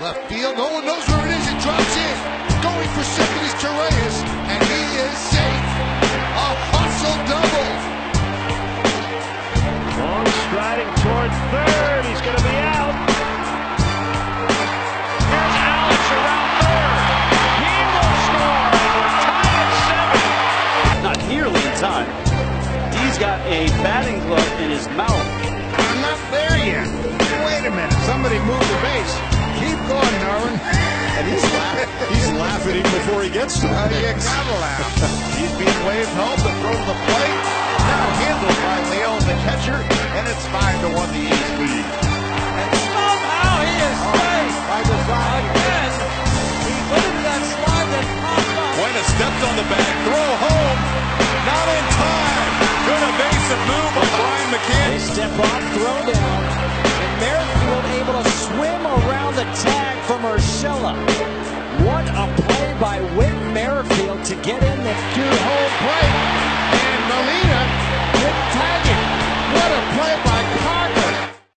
left field. No one knows where it is. It drops in. Going for second is Torreyes, and he is safe. A hustle double. Long striding toward third. He's going to be out. Here's Alex around third. He will score. We're tied at 7. Not nearly in time. He's got a batting glove in his mouth. I'm not there yet. Wait a minute. Somebody move the base. Keep going, Darwin. And he's laughing even before he gets to the You gotta laugh. He's being waved home to throw to the plate. Now handled by Leon, the catcher, and it's 5-1 the East lead. And somehow he is safe. By design. Again, he went into that slide that popped up. Buena stepped on the bag, throw home, not in time. Good evasive move by Brian McCann. They step off, throw down, and Merrifield able to swim around the tag from Urshela. What a play by Whit Merrifield to get in the 2-hole plate. And Molina